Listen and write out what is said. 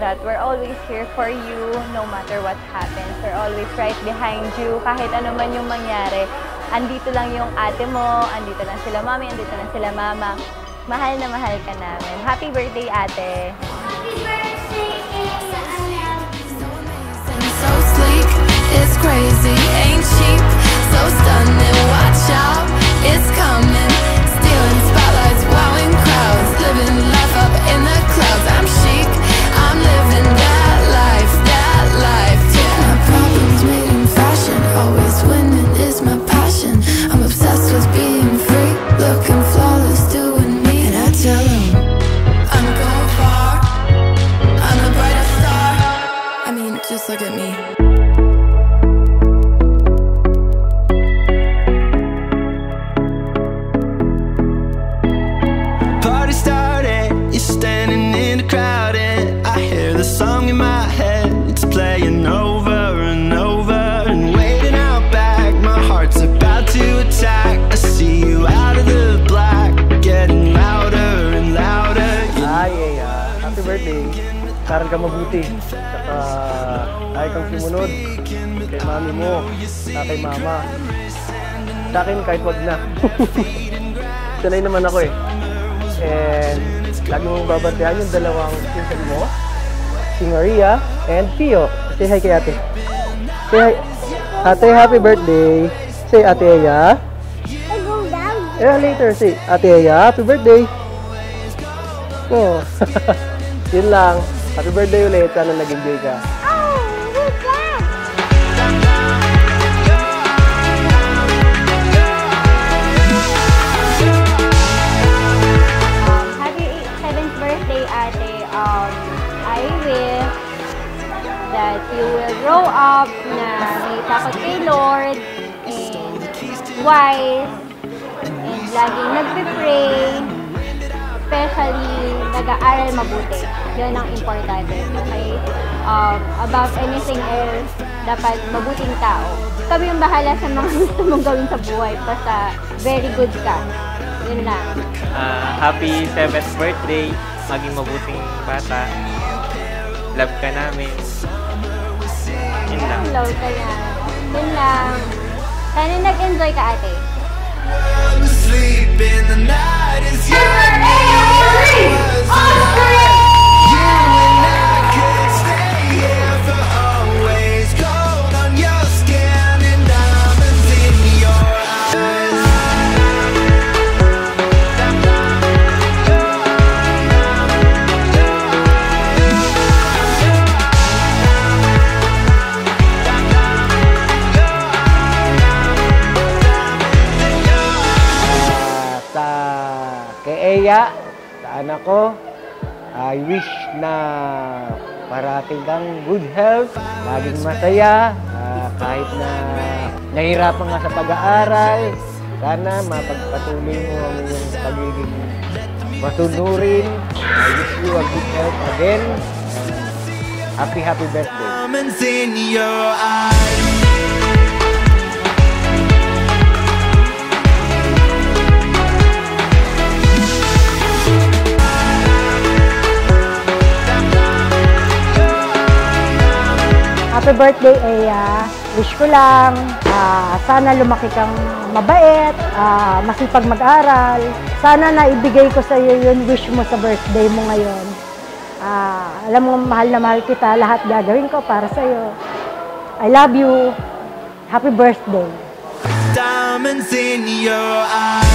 that we're always here for you no matter what happens. We're always right behind you. Kahit ano man yung mangyari, andito lang yung ate mo, andito lang sila mami, andito lang sila mama. Mahal na mahal ka namin. Happy birthday, ate! Happy birthday, so sleek, it's crazy, ain't cheap, so stunning, watch out, it's coming, stealing spotlights, wowing crowds, living life up in the clouds, I'm chic, I'm living that life, yeah. My problems made in fashion, always winning is my passion, I'm obsessed with being free, looking flawless, doing me, and I tell them, I'm going far, I'm the brightest star, I mean, just look at me. Party started, you're standing in the crowd and I hear the song in my head, it's playing over and over and waiting out back, my heart's about to attack, I see you out of the black, getting louder and louder. Ay, happy birthday. Karal ka mabuti. Saka ay kang sumunod kay mami mo, kay mama. Sa akin kahit wag na. Sanay naman ako eh. And lagi mong babantayan yung dalawang pinsan mo, si Maria and Pio. Say hi kay ate. Say hi. Ate, happy birthday. Say ate Aya. Later, say ate Aya, happy birthday. Oh. Yun lang. Happy birthday ulit. Sana nag-enjoy ka. I wish that you will grow up na may takot kay Lord and wise and laging nagpe-pray, especially nag-aaral mabuti. Yun ang importante. Okay? Above anything else, dapat mabuting tao. Kami yung bahala sa mga gusto mong gawin sa buhay. Basta very good ka. Yun lang. Happy 7th birthday. Maging mabuting bata. Love ka namin. Yun lang. Love ka na. Yun lang. Sana nag-enjoy ka, ate. Sleep in the night is you and me. You and I could stay here for always. Gold on your skin and diamonds in your eyes. Kay Eya, sa anak ko, I wish na parating kang good health, laging masaya, kahit na nahihirapan nga sa pag-aaral, sana mapagpatuloy mo ang iyong pagiging masunurin. I wish you a good health again. Happy birthday. Diamonds in your eyes. Happy birthday, Eya. Wish ko lang, sana lumaki kang mabait, masipag mag-aral. Sana naibigay ko sa iyo yung wish mo sa birthday mo ngayon. Alam mo, mahal na mahal kita. Lahat gagawin ko para sa iyo. I love you. Happy birthday. Diamonds in your eyes.